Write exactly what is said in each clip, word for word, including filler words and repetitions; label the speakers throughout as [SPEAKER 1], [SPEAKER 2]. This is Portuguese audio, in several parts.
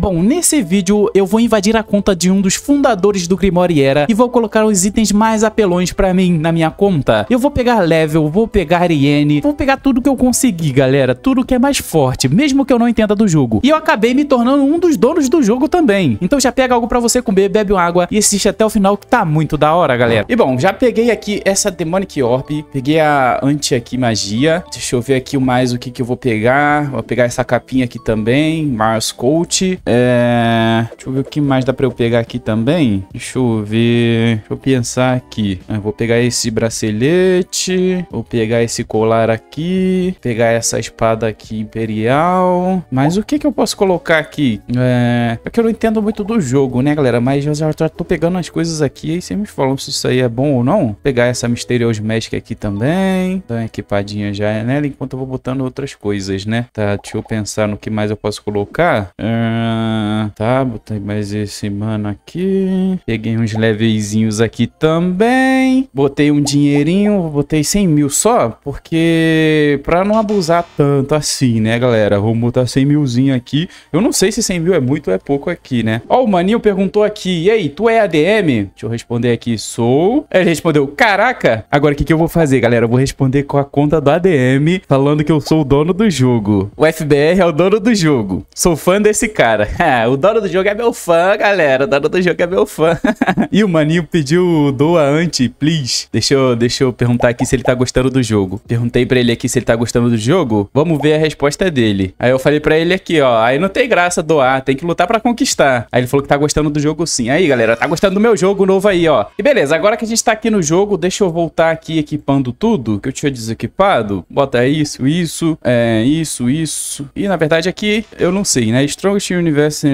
[SPEAKER 1] Bom, nesse vídeo eu vou invadir a conta de um dos fundadores do Grimoire Era e vou colocar os itens mais apelões pra mim na minha conta. Eu vou pegar level, vou pegar Iene, vou pegar tudo que eu conseguir, galera. Tudo que é mais forte, mesmo que eu não entenda do jogo. E eu acabei me tornando um dos donos do jogo também. Então já pega algo pra você comer, bebe uma água e assiste até o final que tá muito da hora, galera. E bom, já peguei aqui essa Demonic Orb, peguei a Anti-aqui Magia. Deixa eu ver aqui mais o que que eu vou pegar. Vou pegar essa capinha aqui também, Mars Coat. É... Deixa eu ver o que mais dá pra eu pegar aqui também. Deixa eu ver... Deixa eu pensar aqui. Eu vou pegar esse bracelete. Vou pegar esse colar aqui. Pegar essa espada aqui imperial. Mas o que que eu posso colocar aqui? É... é que eu não entendo muito do jogo, né, galera? Mas eu já, já tô pegando as coisas aqui. E vocês me falam se isso aí é bom ou não. Vou pegar essa Mysterious Mask aqui também. Dá uma equipadinha já nela. Enquanto eu vou botando outras coisas, né? Tá, deixa eu pensar no que mais eu posso colocar. É... Tá, botei mais esse mano aqui. Peguei uns levezinhos aqui também. Botei um dinheirinho. Botei cem mil só. Porque... pra não abusar tanto assim, né, galera? Vamos botar cem milzinho aqui. Eu não sei se cem mil é muito ou é pouco aqui, né? Ó, o maninho perguntou aqui. E aí, tu é A D M? Deixa eu responder aqui. Sou. Ele respondeu. Caraca! Agora o que que eu vou fazer, galera? Eu vou responder com a conta do A D M. Falando que eu sou o dono do jogo. O F B R é o dono do jogo. Sou fã desse cara. O dono do jogo é meu fã, galera. O dono do jogo é meu fã. E o maninho pediu doa anti, please. Deixa eu, deixa eu perguntar aqui se ele tá gostando do jogo. Perguntei pra ele aqui se ele tá gostando do jogo. Vamos ver a resposta dele. Aí eu falei pra ele aqui, ó. Aí não tem graça doar, tem que lutar pra conquistar. Aí ele falou que tá gostando do jogo sim. Aí, galera, tá gostando do meu jogo novo aí, ó. E beleza, agora que a gente tá aqui no jogo, deixa eu voltar aqui equipando tudo que eu tinha desequipado. Bota isso, isso, é, isso, isso. E na verdade aqui, eu não sei, né? Strongest Universe...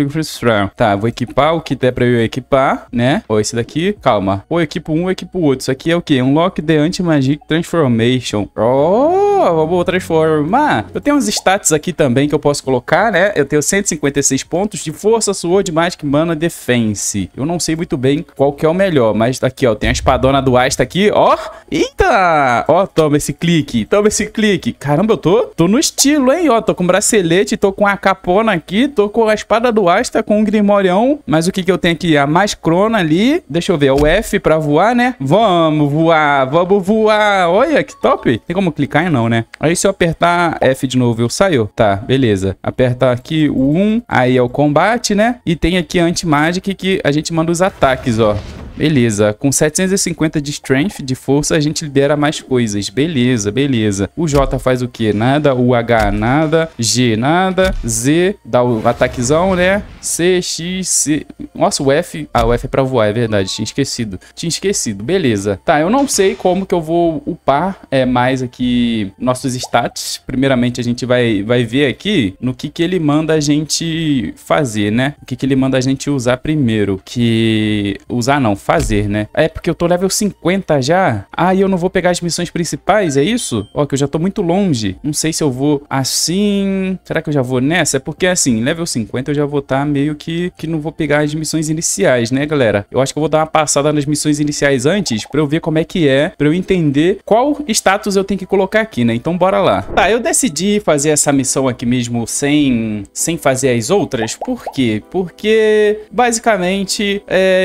[SPEAKER 1] Tá, vou equipar o que der pra eu equipar, né? Ó, esse daqui, calma. Ou equipo um, equipo outro. Isso aqui é o quê? Unlock the Anti-Magic Transformation. Oh, vou transformar. Eu tenho uns stats aqui também que eu posso colocar, né? Eu tenho cento e cinquenta e seis pontos de força, sword, magic, mana, defense. Eu não sei muito bem qual que é o melhor, mas aqui, ó, tem a espadona do Asta aqui, ó. Eita! Ó, toma esse clique, toma esse clique. Caramba, eu tô, tô no estilo, hein? Ó, tô com bracelete, tô com a capona aqui, tô com a espada do Asta, com o Grimorião. Mas o que que eu tenho aqui? A mais crona ali. Deixa eu ver, o F pra voar, né? Vamos voar, vamos voar. Olha, que top. Tem como clicar em não, né? Aí se eu apertar F de novo, eu saio? Tá, beleza. Apertar aqui o um, aí é o combate, né? E tem aqui a Anti-Magic que a gente manda os ataques, ó. Beleza, com setecentos e cinquenta de strength, de força, a gente libera mais coisas. Beleza, beleza. O J faz o quê? Nada. O H, nada. G, nada. Z, dá o ataquezão, né? C, X, C... Nossa, o F... Ah, o F é pra voar, é verdade. Tinha esquecido. Tinha esquecido. Beleza. Tá, eu não sei como que eu vou upar é, mais aqui nossos stats. Primeiramente, a gente vai, vai ver aqui no que que ele manda a gente fazer, né? O que que ele manda a gente usar primeiro. Que... Usar não, fazer, né? É porque eu tô level cinquenta já. Ah, e eu não vou pegar as missões principais, é isso? Ó, que eu já tô muito longe. Não sei se eu vou assim... Será que eu já vou nessa? É porque, assim, level cinquenta eu já vou estar meio que... Que não vou pegar as missões iniciais, né, galera? Eu acho que eu vou dar uma passada nas missões iniciais antes pra eu ver como é que é, pra eu entender qual status eu tenho que colocar aqui, né? Então, bora lá. Tá, eu decidi fazer essa missão aqui mesmo sem... Sem fazer as outras. Por quê? Porque, basicamente,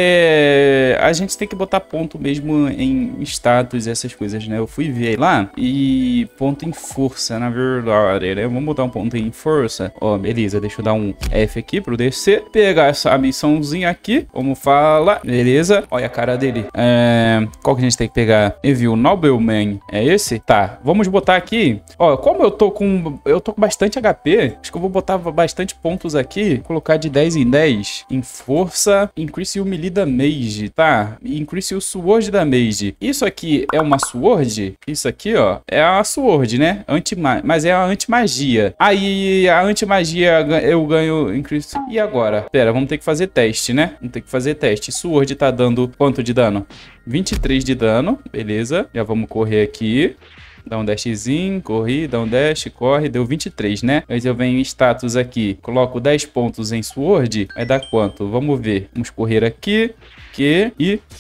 [SPEAKER 1] é... a gente tem que botar ponto mesmo em status e essas coisas, né? Eu fui ver lá e ponto em força, na verdade, né? Vamos botar um ponto em força. Ó, beleza, deixa eu dar um F aqui pro descer. Pegar essa missãozinha aqui, como fala. Beleza, olha a cara dele. É... Qual que a gente tem que pegar? Envio Nobleman, é esse? Tá, vamos botar aqui. Ó, como eu tô com... Eu tô com bastante H P, acho que eu vou botar bastante pontos aqui. Colocar de dez em dez. Em força, increase o melee damage, tá? Tá, increase o sword damage. Isso aqui é uma sword? Isso aqui, ó, é a sword, né? Anti mas é a anti-magia. Aí, a anti-magia eu ganho increase. E agora? Pera, vamos ter que fazer teste, né? Vamos ter que fazer teste. Sword tá dando quanto de dano? vinte e três de dano, beleza. Já vamos correr aqui. Dá um dashzinho, corri, dá um dash, corre, deu vinte e três, né? Mas eu venho em status aqui, coloco dez pontos em sword, vai dar quanto? Vamos ver. Vamos correr aqui, aqui e...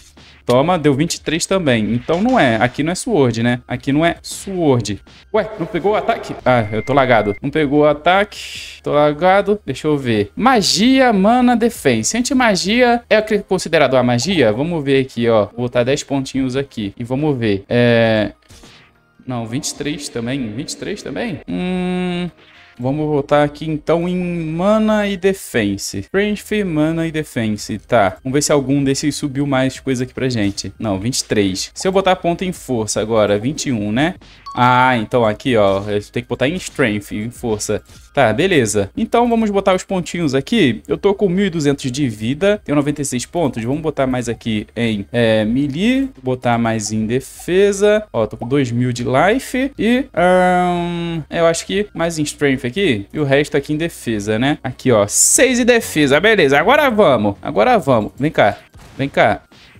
[SPEAKER 1] Toma, deu vinte e três também. Então não é. Aqui não é Sword, né? Aqui não é Sword. Ué, não pegou o ataque? Ah, eu tô lagado. Não pegou o ataque. Tô lagado. Deixa eu ver. Magia, mana, defense. Anti-magia é considerado a magia? Vamos ver aqui, ó. Vou botar dez pontinhos aqui. E vamos ver. É... Não, vinte e três também. vinte e três também? Hum... Vamos voltar aqui então em mana e defense. Strength, mana e defense. Tá, vamos ver se algum desses subiu mais coisa aqui pra gente. Não, vinte e três. Se eu botar ponto em força agora, vinte e um, né? Ah, então aqui, ó, tem que botar em strength, em força. Tá, beleza. Então vamos botar os pontinhos aqui. Eu tô com mil e duzentos de vida, tenho noventa e seis pontos. Vamos botar mais aqui em é, melee, botar mais em defesa. Ó, tô com dois mil de life e um, eu acho que mais em strength aqui e o resto aqui em defesa, né? Aqui, ó, seis em defesa, beleza. Agora vamos, agora vamos. Vem cá, vem cá.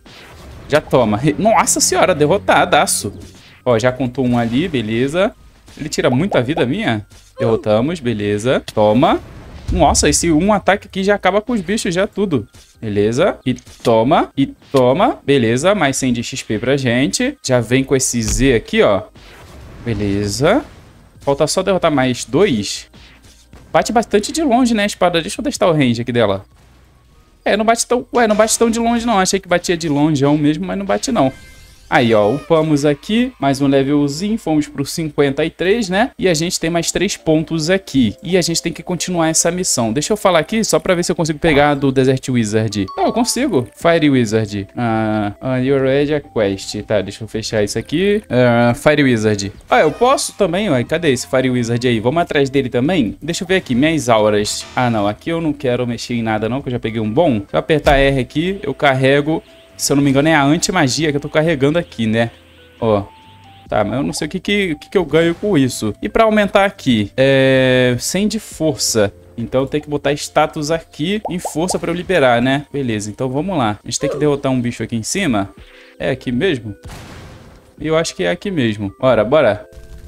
[SPEAKER 1] Já toma. Nossa senhora, derrotadaço. Ó, já contou um ali, beleza. Ele tira muita vida minha. Derrotamos, beleza. Toma. Nossa, esse um ataque aqui já acaba com os bichos, já tudo. Beleza. E toma. E toma. Beleza. Mais cem de X P pra gente. Já vem com esse Z aqui, ó. Beleza. Falta só derrotar mais dois. Bate bastante de longe, né, a espada? Deixa eu testar o range aqui dela. É, não bate tão... Ué, não bate tão de longe, não. Achei que batia de longe mesmo, mas não bate, não. Aí, ó, upamos aqui, mais um levelzinho, fomos pro cinquenta e três, né? E a gente tem mais três pontos aqui. E a gente tem que continuar essa missão. Deixa eu falar aqui, só pra ver se eu consigo pegar do Desert Wizard. Ah, eu consigo. Fire Wizard. Ah, uh, you're ready a quest. Tá, deixa eu fechar isso aqui. Uh, Fire Wizard. Ah, eu posso também, ó. Cadê esse Fire Wizard aí? Vamos atrás dele também? Deixa eu ver aqui, minhas auras. Ah, não, aqui eu não quero mexer em nada não, que eu já peguei um bom. Se eu apertar R aqui, eu carrego... Se eu não me engano é a anti-magia que eu tô carregando aqui, né? Ó. Tá, mas eu não sei o que, que, que eu ganho com isso. E pra aumentar aqui, é... cem de força. Então eu tenho que botar status aqui em força pra eu liberar, né? Beleza, então vamos lá. A gente tem que derrotar um bicho aqui em cima. É aqui mesmo? Eu acho que é aqui mesmo. Bora, bora.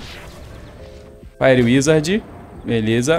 [SPEAKER 1] Fire Wizard. Beleza.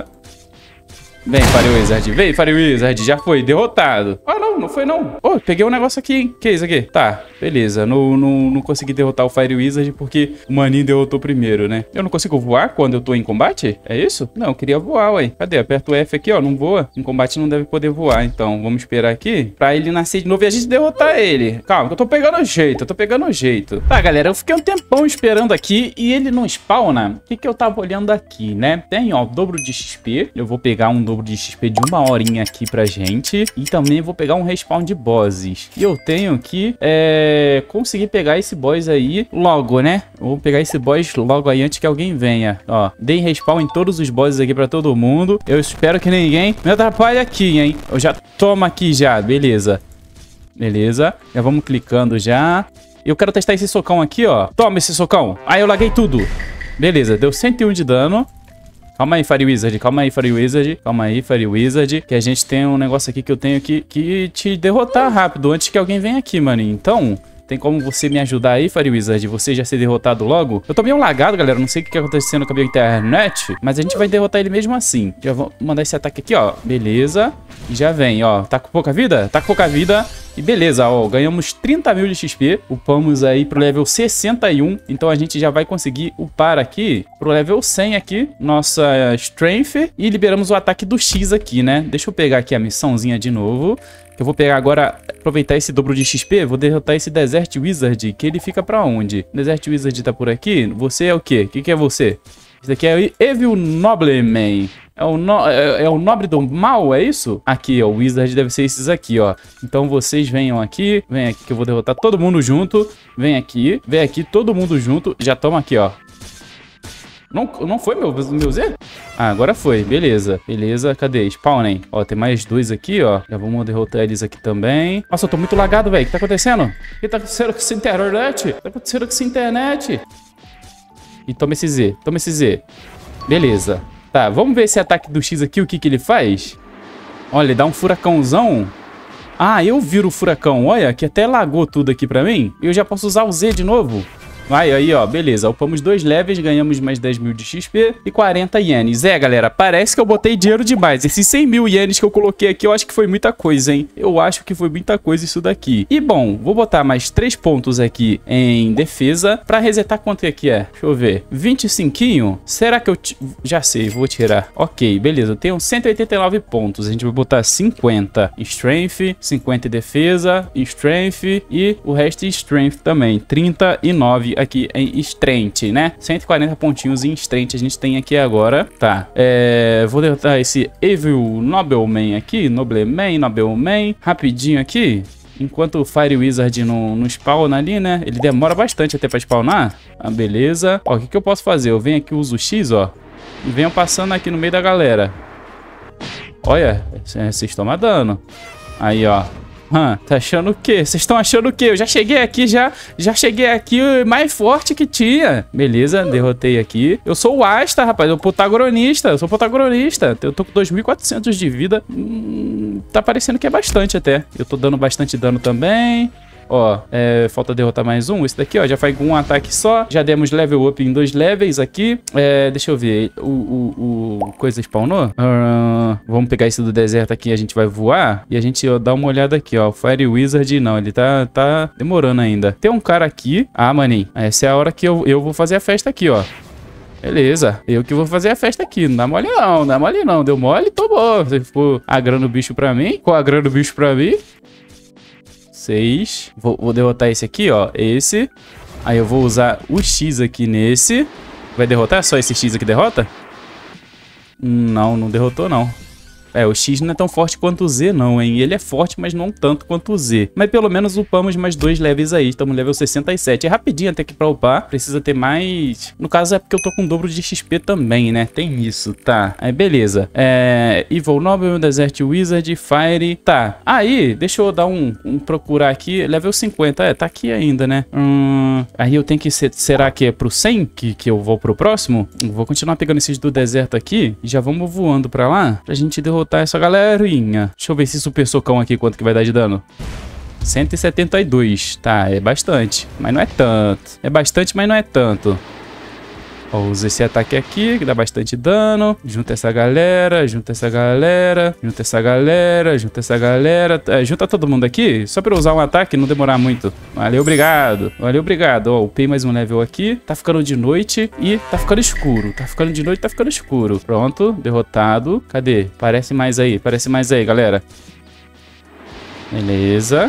[SPEAKER 1] Vem, Fire Wizard. Vem, Fire Wizard. Já foi. Derrotado. Ah, não. Não foi, não. Oh, peguei um negócio aqui, hein? Que é isso aqui? Tá. Beleza. Não, não, não consegui derrotar o Fire Wizard porque o maninho derrotou primeiro, né? Eu não consigo voar quando eu tô em combate? É isso? Não, eu queria voar, ué. Cadê? Aperto o F aqui, ó. Não voa. Em combate não deve poder voar. Então, vamos esperar aqui pra ele nascer de novo e a gente derrotar ele. Calma, que eu tô pegando o jeito. Eu tô pegando o jeito. Tá, galera. Eu fiquei um tempão esperando aqui e ele não spawna. O que que eu tava olhando aqui, né? Tem, ó, dobro de X P. Eu vou pegar um dobro de X P de uma horinha aqui pra gente. E também vou pegar um respawn de bosses. E eu tenho que é, conseguir pegar esse boss aí logo, né? Eu vou pegar esse boss logo aí antes que alguém venha. Ó, dei respawn em todos os bosses aqui pra todo mundo. Eu espero que ninguém me atrapalhe aqui, hein? Eu já tomo aqui já, beleza. Beleza, já vamos clicando já. Eu quero testar esse socão aqui, ó. Toma esse socão. Aí eu laguei tudo. Beleza, deu cento e um de dano. Calma aí, Fire Wizard. Calma aí, Fire Wizard. Calma aí, Fire Wizard. Que a gente tem um negócio aqui que eu tenho que, que te derrotar rápido antes que alguém venha aqui, mano. Então, tem como você me ajudar aí, Fire Wizard? Você já ser derrotado logo? Eu tô meio lagado, galera. Não sei o que tá acontecendo com a minha internet. Mas a gente vai derrotar ele mesmo assim. Já vou mandar esse ataque aqui, ó. Beleza. E já vem, ó. Tá com pouca vida? Tá com pouca vida. E beleza, ó, ganhamos trinta mil de X P, upamos aí pro level sessenta e um, então a gente já vai conseguir upar aqui pro level cem aqui, nossa Strength, e liberamos o ataque do X aqui, né? Deixa eu pegar aqui a missãozinha de novo, que eu vou pegar agora, aproveitar esse dobro de X P, vou derrotar esse Desert Wizard, que ele fica pra onde? Desert Wizard tá por aqui? Você é o quê? O que que é você? Esse daqui é o Evil Nobleman. É o, no, é, é o nobre do mal, é isso? Aqui, ó, o Wizard deve ser esses aqui, ó. Então vocês venham aqui, vem aqui que eu vou derrotar todo mundo junto. Vem aqui, vem aqui todo mundo junto. Já toma aqui, ó. Não, não foi meu, meu Z? Ah, agora foi, beleza. Beleza, cadê? Spawnem. Ó, tem mais dois aqui, ó. Já vamos derrotar eles aqui também. Nossa, eu tô muito lagado, velho. O que tá acontecendo? O que tá acontecendo com essa internet? O que tá acontecendo com essa internet? E toma esse Z, toma esse Z. Beleza. Tá, vamos ver esse ataque do X aqui, o que que ele faz. Olha, ele dá um furacãozão. Ah, eu viro o furacão. Olha, que até lagou tudo aqui pra mim. E eu já posso usar o Z de novo. Vai, aí, ó, beleza. Upamos dois levels, ganhamos mais dez mil de X P e quarenta ienes. É, galera, parece que eu botei dinheiro demais. Esses cem mil ienes que eu coloquei aqui, eu acho que foi muita coisa, hein? Eu acho que foi muita coisa isso daqui. E, bom, vou botar mais três pontos aqui em defesa pra resetar quanto é que é. Deixa eu ver. vinte e cinco? Será que eu... Já sei, vou tirar. Ok, beleza. Eu tenho cento e oitenta e nove pontos. A gente vai botar cinquenta em Strength, cinquenta em defesa, em Strength e o resto em Strength também. trinta e nove aqui em Strength, né? cento e quarenta pontinhos em Strength a gente tem aqui agora. Tá. É... Vou derrotar esse Evil Nobleman aqui. Nobleman, Nobleman. Rapidinho aqui. Enquanto o Fire Wizard não, não spawna ali, né? Ele demora bastante até pra spawnar. Ah, beleza. Ó, o que que eu posso fazer? Eu venho aqui, uso o X, ó. E venho passando aqui no meio da galera. Olha, vocês tomam dano. Aí, ó. Hum, tá achando o quê? Vocês estão achando o quê? Eu já cheguei aqui, já já cheguei aqui mais forte que tinha. Beleza, derrotei aqui. Eu sou o Asta, rapaz. Eu sou protagonista. Eu sou protagonista. Eu tô com dois mil e quatrocentos de vida. Hum, tá parecendo que é bastante até. Eu tô dando bastante dano também. Ó, é, falta derrotar mais um. Esse daqui, ó, já faz um ataque só. Já demos level up em dois levels aqui. É, deixa eu ver. O, o, o coisa spawnou? Uh, vamos pegar esse do deserto aqui. A gente vai voar. E a gente ó, dá uma olhada aqui, ó. O Fire Wizard, não. Ele tá, tá demorando ainda. Tem um cara aqui. Ah, maninho. Essa é a hora que eu, eu vou fazer a festa aqui, ó. Beleza, eu que vou fazer a festa aqui. Não dá mole não, não dá mole não. Deu mole, tomou. Você ficou agrando o bicho pra mim. Ficou agrando o bicho pra mim. seis. Vou, vou derrotar esse aqui, ó. Esse. Aí eu vou usar o X aqui nesse. Vai derrotar? Só esse X aqui derrota? Não, não derrotou não. É, o X não é tão forte quanto o Z não, hein? Ele é forte, mas não tanto quanto o Z. Mas pelo menos upamos mais dois levels aí. Estamos no level sessenta e sete. É rapidinho até que pra upar. Precisa ter mais... No caso é porque eu tô com o dobro de X P também, né? Tem isso, tá. Aí beleza. É... Evil Noble, Desert Wizard, Fire... Tá. Aí, deixa eu dar um... um procurar aqui. Level cinquenta. É, tá aqui ainda, né? Hum... Aí eu tenho que ser... Será que é pro cem que, que eu vou pro próximo? Eu vou continuar pegando esses do deserto aqui. E já vamos voando pra lá. Pra gente derrotar essa galerinha. Deixa eu ver esse super socão aqui, quanto que vai dar de dano. cento e setenta e dois. Tá, é bastante. Mas não é tanto. É bastante, mas não é tanto. Ó, usa esse ataque aqui, que dá bastante dano. Junta essa galera, junta essa galera, junta essa galera, junta essa galera. É, junta todo mundo aqui, só pra eu usar um ataque e não demorar muito. Valeu, obrigado. Valeu, obrigado. Ó, upei mais um level aqui. Tá ficando de noite e tá ficando escuro. Tá ficando de noite, tá ficando escuro. Pronto, derrotado. Cadê? Parece mais aí, parece mais aí, galera. Beleza.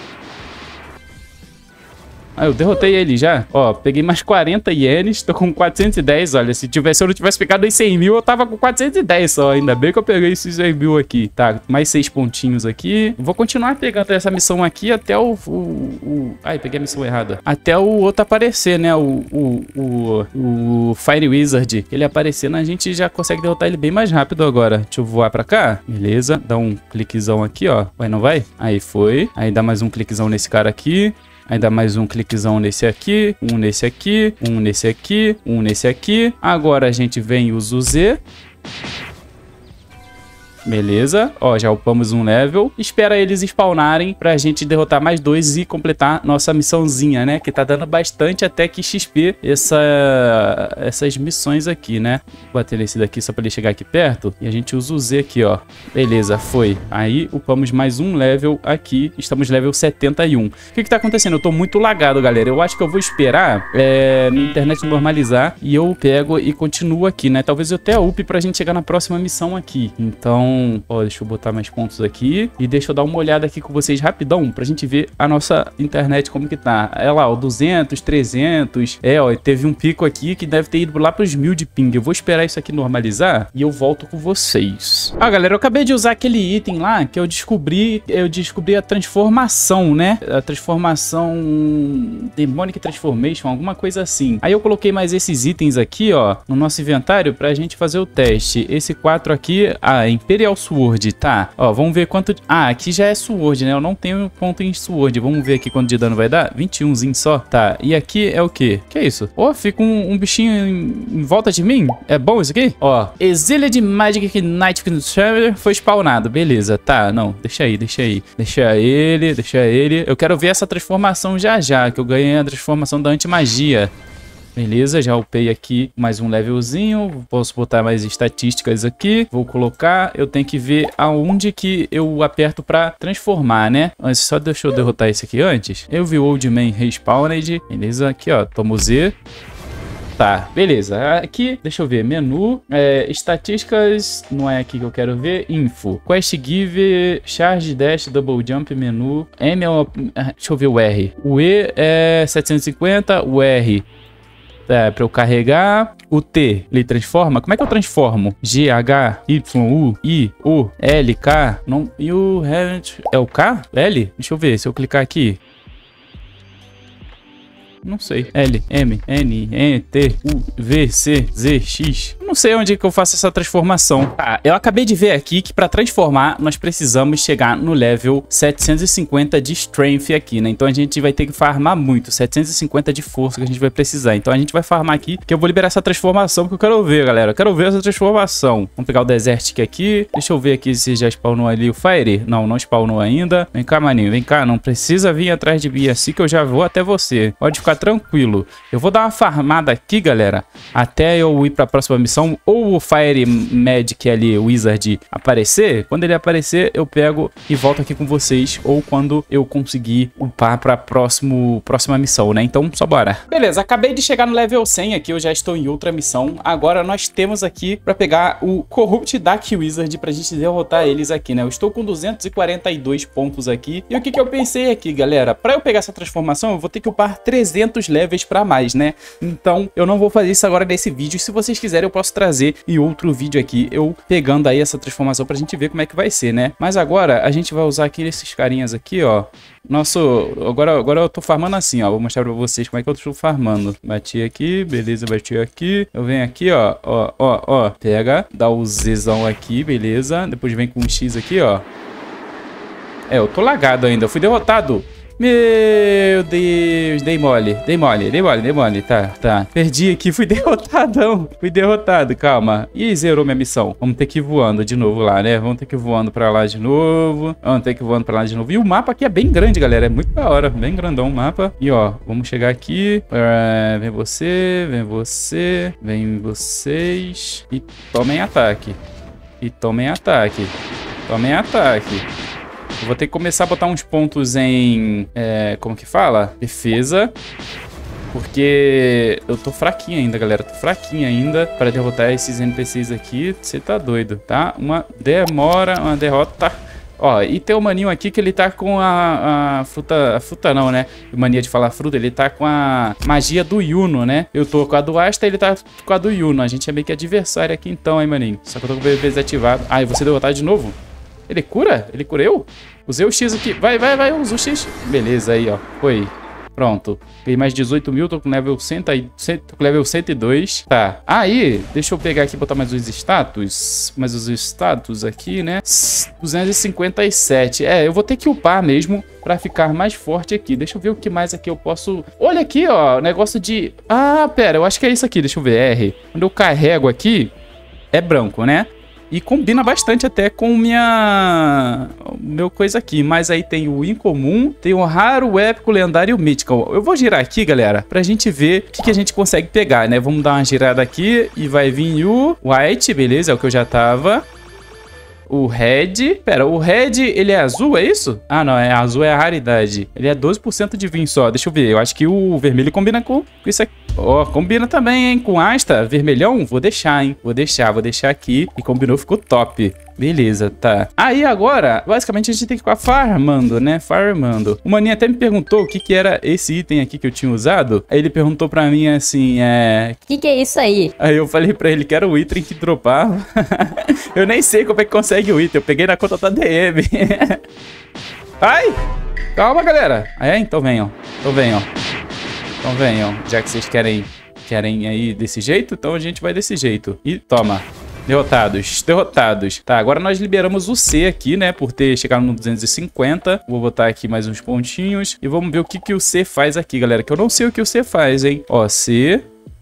[SPEAKER 1] Ah, eu derrotei ele já. Ó, peguei mais quarenta ienes. Tô com quatrocentos e dez. Olha, se, tivesse, se eu não tivesse pegado os cem mil, eu tava com quatrocentos e dez só. Ainda bem que eu peguei esses cem mil aqui. Tá, mais seis pontinhos aqui. Vou continuar pegando essa missão aqui até o... o, o... Ai, peguei a missão errada. Até o outro aparecer, né? O, o, o, o Fire Wizard. Ele aparecendo, a gente já consegue derrotar ele bem mais rápido agora. Deixa eu voar pra cá. Beleza. Dá um cliquezão aqui, ó. Vai, não vai? Aí foi. Aí dá mais um cliquezão nesse cara aqui. Aí dá mais um cliquezão nesse aqui, um nesse aqui, um nesse aqui, um nesse aqui. Agora a gente vem e usa o Z. Beleza, ó, já upamos um level. Espera eles spawnarem pra gente derrotar mais dois e completar nossa missãozinha, né? Que tá dando bastante até que X P essa, essas missões aqui, né? Vou bater nesse daqui só pra ele chegar aqui perto. E a gente usa o Z aqui, ó. Beleza, foi. Aí upamos mais um level aqui. Estamos level setenta e um. O que que tá acontecendo? Eu tô muito lagado, galera. Eu acho que eu vou esperar é, na internet normalizar e eu pego e continuo aqui, né? Talvez eu até upe pra gente chegar na próxima missão aqui. Então... Ó, deixa eu botar mais pontos aqui. E deixa eu dar uma olhada aqui com vocês rapidão pra gente ver a nossa internet como que tá. É lá, ó, duzentos, trezentos. É, ó, teve um pico aqui que deve ter ido lá pros mil de ping. Eu vou esperar isso aqui normalizar e eu volto com vocês. Ah, galera, eu acabei de usar aquele item lá que eu descobri, eu descobri a transformação, né? A transformação Demonic Transformation, alguma coisa assim. Aí eu coloquei mais esses itens aqui, ó, no nosso inventário pra gente fazer o teste. Esse quatro aqui, a Imperial criar o Sword, tá? Ó, vamos ver quanto... Ah, aqui já é Sword, né? Eu não tenho ponto em Sword. Vamos ver aqui quanto de dano vai dar. vinte e umzinho só. Tá, e aqui é o quê? Que é isso? Ó, fica um, um bichinho em, em volta de mim. É bom isso aqui? Ó, Exiled Magic Knight foi spawnado. Beleza, tá, não. Deixa aí, deixa aí. Deixa ele, deixa ele. Eu quero ver essa transformação já já, que eu ganhei a transformação da anti-magia. Beleza, já upei aqui mais um levelzinho. Posso botar mais estatísticas aqui. Vou colocar. Eu tenho que ver aonde que eu aperto pra transformar, né? Mas só deixa eu derrotar esse aqui antes. Eu vi o Old Man respawned. Beleza, aqui ó, tomo Z. Tá, beleza. Aqui, deixa eu ver, menu, é, estatísticas, não é aqui que eu quero ver, info, quest give, charge, dash, double jump, menu, M é o, deixa eu ver o R, o E é setecentos e cinquenta, o R é pra eu carregar, o T, ele transforma, como é que eu transformo? G, H, Y, U, I, O, L, K, não, e o é o K? L? Deixa eu ver, se eu clicar aqui. Não sei. L, M, N, N, T, U, V, C, Z, X. Não sei onde que eu faço essa transformação. Tá, eu acabei de ver aqui que para transformar nós precisamos chegar no level setecentos e cinquenta de Strength aqui, né? Então a gente vai ter que farmar muito. setecentos e cinquenta de força que a gente vai precisar. Então a gente vai farmar aqui, que eu vou liberar essa transformação que eu quero ver, galera. Eu quero ver essa transformação. Vamos pegar o Desertic aqui. Deixa eu ver aqui se já spawnou ali o Fire. Não, não spawnou ainda. Vem cá, maninho. Vem cá. Não precisa vir atrás de mim assim que eu já vou até você. Pode ficar tranquilo. Eu vou dar uma farmada aqui, galera, até eu ir para a próxima missão, ou o Fire Magic ali, o Wizard, aparecer. Quando ele aparecer, eu pego e volto aqui com vocês, ou quando eu conseguir upar para a próxima missão, né? Então, só bora. Beleza, acabei de chegar no level cem aqui, eu já estou em outra missão. Agora nós temos aqui para pegar o Corrupt Dark Wizard pra gente derrotar eles aqui, né? Eu estou com duzentos e quarenta e dois pontos aqui. E o que que eu pensei aqui, galera? Para eu pegar essa transformação, eu vou ter que upar trezentos levels para mais, né? Então, eu não vou fazer isso agora nesse vídeo. Se vocês quiserem, eu posso trazer em outro vídeo aqui, eu pegando aí essa transformação pra gente ver como é que vai ser, né? Mas agora, a gente vai usar aqui esses carinhas aqui, ó. Nosso... Agora, agora eu tô farmando assim, ó. Vou mostrar pra vocês como é que eu tô farmando. Bati aqui, beleza, bati aqui. Eu venho aqui, ó, ó, ó, ó. Pega, dá o Zzão aqui, beleza. Depois vem com um X aqui, ó. É, eu tô lagado ainda, eu fui derrotado. Meu Deus, dei mole, dei mole, dei mole, dei mole, tá, tá. Perdi aqui, fui derrotadão, fui derrotado, calma. Ih, zerou minha missão. Vamos ter que ir voando de novo lá, né? Vamos ter que ir voando pra lá de novo. Vamos ter que ir voando pra lá de novo. E o mapa aqui é bem grande, galera, é muito da hora, bem grandão o mapa. E ó, vamos chegar aqui. Uh, vem você, vem você, vem vocês. E tomem ataque. E tomem ataque. Tomem ataque. Eu vou ter que começar a botar uns pontos em... É, como que fala? Defesa. Porque eu tô fraquinho ainda, galera. Tô fraquinho ainda para derrotar esses N P Cs aqui. Você tá doido, tá? Uma demora, uma derrota. Ó, e tem o maninho aqui que ele tá com a, a fruta... A fruta não, né? Mania de falar fruta. Ele tá com a magia do Yuno, né? Eu tô com a do Asta, ele tá com a do Yuno. A gente é meio que adversário aqui então, hein, maninho? Só que eu tô com o B B desativado. Ah, e você derrotar de novo? Ele cura? Ele cura eu? Usei o X aqui. Vai, vai, vai. Usa o X. Beleza, aí, ó. Foi. Pronto. Peguei mais dezoito mil. Tô com level, cem, tô com level cento e dois. Tá. Aí, deixa eu pegar aqui e botar mais os status. Mais os status aqui, né? duzentos e cinquenta e sete. É, eu vou ter que upar mesmo pra ficar mais forte aqui. Deixa eu ver o que mais aqui eu posso... Olha aqui, ó. Negócio de... Ah, pera. Eu acho que é isso aqui. Deixa eu ver. R. Quando eu carrego aqui, é branco, né? E combina bastante até com minha... meu coisa aqui. Mas aí tem o incomum, tem o raro, o épico, o lendário e o mítico. Eu vou girar aqui, galera, pra gente ver o que, que a gente consegue pegar, né? Vamos dar uma girada aqui e vai vir o white, beleza? É o que eu já tava. O red... Pera, o red, ele é azul, é isso? Ah, não, é azul é a raridade. Ele é doze por cento de vinho só. Deixa eu ver, eu acho que o vermelho combina com, com isso aqui. Ó, oh, combina também, hein? Com Asta, vermelhão, vou deixar, hein? Vou deixar, vou deixar aqui. E combinou, ficou top. Beleza, tá. Aí agora, basicamente a gente tem que ficar farmando, né? Farmando. O maninho até me perguntou o que que era esse item aqui que eu tinha usado. Aí ele perguntou pra mim assim, é...
[SPEAKER 2] O que que é isso aí?
[SPEAKER 1] Aí eu falei pra ele que era o item que dropava. Eu nem sei como é que consegue o item. Eu peguei na conta da D M. Ai! Calma, galera. Ah, é? Então venham. Então venham. Então venham. Já que vocês querem, querem aí desse jeito, então a gente vai desse jeito. E toma. Derrotados, derrotados. Tá, agora nós liberamos o C aqui, né? Por ter chegado no duzentos e cinquenta. Vou botar aqui mais uns pontinhos. E vamos ver o que, que o C faz aqui, galera. Que eu não sei o que o C faz, hein? Ó, C.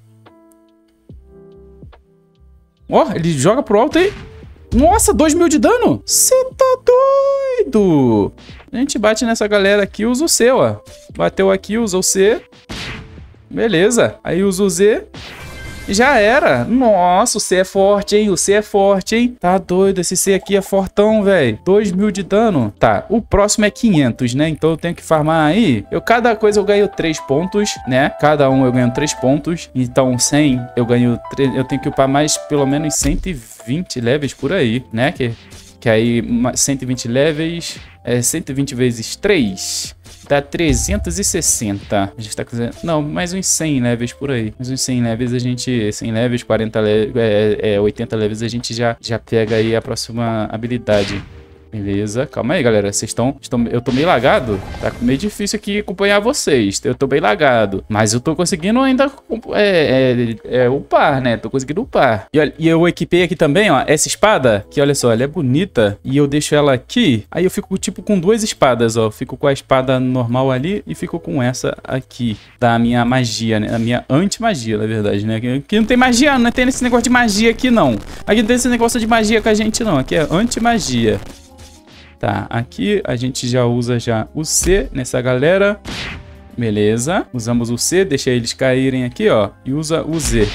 [SPEAKER 1] Ó, ele joga pro alto aí. Nossa, dois mil de dano? Você tá doido? A gente bate nessa galera aqui, usa o C, ó. Bateu aqui, usa o C. Beleza. Aí usa o Z. Já era. Nossa, o C é forte, hein? O C é forte, hein? Tá doido. Esse C aqui é fortão, velho. dois mil de dano. Tá, o próximo é quinhentos, né? Então eu tenho que farmar aí. Eu, cada coisa eu ganho três pontos, né? Cada um eu ganho três pontos. Então cem eu ganho... Eu tenho que upar mais pelo menos cento e vinte levels por aí, né? Que, que aí cento e vinte levels... É cento e vinte vezes três... Dá trezentos e sessenta. A gente tá fazendo... Não, mais uns cem levels por aí. Mais uns cem levels a gente... cem levels, quarenta levels... É, é, oitenta levels a gente já, já pega aí a próxima habilidade. Beleza, calma aí, galera. Vocês estão... Eu tô meio lagado. Tá meio difícil aqui acompanhar vocês. Eu tô bem lagado. Mas eu tô conseguindo ainda... É, é, é upar, né? Tô conseguindo upar. E, olha, e eu equipei aqui também, ó. Essa espada, que olha só, ela é bonita. E eu deixo ela aqui. Aí eu fico, tipo, com duas espadas, ó. Fico com a espada normal ali e fico com essa aqui. Da minha magia, né? A minha anti-magia, na verdade, né? Aqui não tem magia, não tem esse negócio de magia aqui, não. Aqui não tem esse negócio de magia com a gente, não. Aqui é anti-magia. Tá, aqui a gente já usa já o C nessa galera. Beleza. Usamos o C, deixa eles caírem aqui, ó. E usa o Z.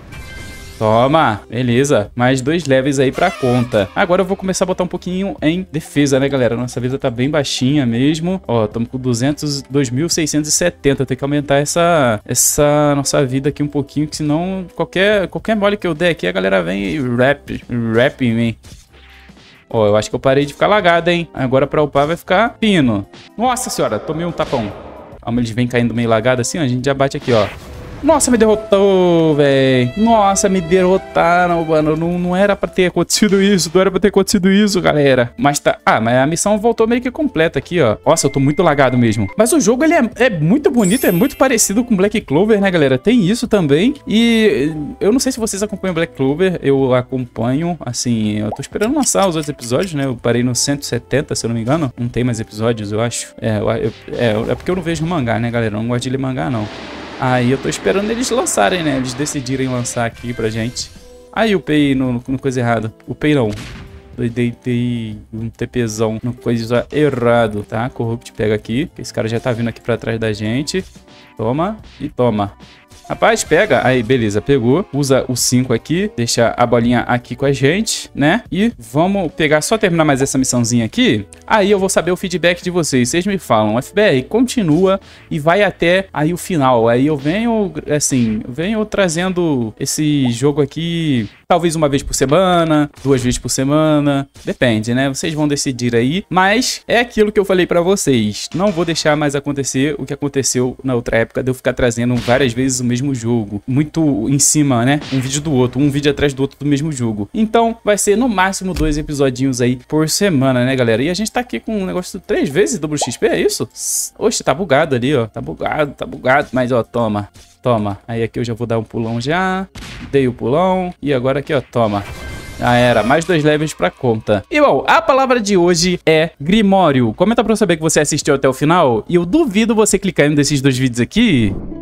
[SPEAKER 1] Toma. Beleza. Mais dois levels aí pra conta. Agora eu vou começar a botar um pouquinho em defesa, né, galera? Nossa vida tá bem baixinha mesmo. Ó, estamos com duzentos, dois mil seiscentos e setenta. Tem que aumentar essa, essa nossa vida aqui um pouquinho, que senão qualquer, qualquer mole que eu der aqui, a galera vem e rap, rap em mim. Ó, eu acho que eu parei de ficar lagado, hein? Agora pra upar vai ficar fino. Nossa senhora, tomei um tapão. Como eles vêm caindo meio lagado assim, ó, a gente já bate aqui, ó. Nossa, me derrotou, velho. Nossa, me derrotaram, mano. Não, não era pra ter acontecido isso. Não era pra ter acontecido isso, galera. Mas tá... Ah, mas a missão voltou meio que completa aqui, ó. Nossa, eu tô muito lagado mesmo. Mas o jogo, ele é, é muito bonito. É muito parecido com Black Clover, né, galera? Tem isso também. E eu não sei se vocês acompanham Black Clover. Eu acompanho, assim... Eu tô esperando lançar os outros episódios, né? Eu parei no cento e setenta, se eu não me engano. Não tem mais episódios, eu acho. É, eu, é, é porque eu não vejo mangá, né, galera? Eu não gosto de ler mangá, não. Aí eu tô esperando eles lançarem, né? Eles decidirem lançar aqui pra gente. Aí eu upei no, no coisa errada. Upei não. Dei, dei um TPzão no coisa errado, tá? Corrupt pega aqui. Esse cara já tá vindo aqui pra trás da gente. Toma e toma. Rapaz, pega. Aí, beleza, pegou. Usa o cinco aqui. Deixa a bolinha aqui com a gente, né? E vamos pegar, só terminar mais essa missãozinha aqui. Aí eu vou saber o feedback de vocês. Vocês me falam, F B R, continua e vai até aí o final. Aí eu venho, assim, venho trazendo esse jogo aqui, talvez uma vez por semana, duas vezes por semana. Depende, né? Vocês vão decidir aí. Mas é aquilo que eu falei pra vocês. Não vou deixar mais acontecer o que aconteceu na outra época de eu ficar trazendo várias vezes o mesmo mesmo jogo, muito em cima, né? Um vídeo do outro, um vídeo atrás do outro do mesmo jogo. Então, vai ser no máximo dois episodinhos aí por semana, né, galera? E a gente tá aqui com um negócio de três vezes W X P, é isso? Oxe, tá bugado ali, ó. Tá bugado, tá bugado. Mas, ó, toma. Toma. Aí aqui eu já vou dar um pulão já. Dei o pulão. E agora aqui, ó, toma. Já era, mais dois levels pra conta. E, bom, a palavra de hoje é Grimório. Comenta pra eu saber que você assistiu até o final. E eu duvido você clicar em um desses dois vídeos aqui